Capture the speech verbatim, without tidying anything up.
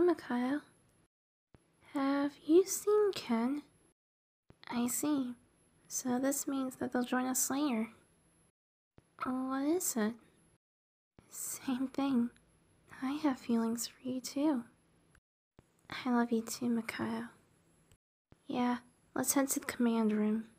Mikayo. Have you seen Ken? I see. So this means that they'll join us later. What is it? Same thing. I have feelings for you too. I love you too, Mikayo. Yeah, let's head to the command room.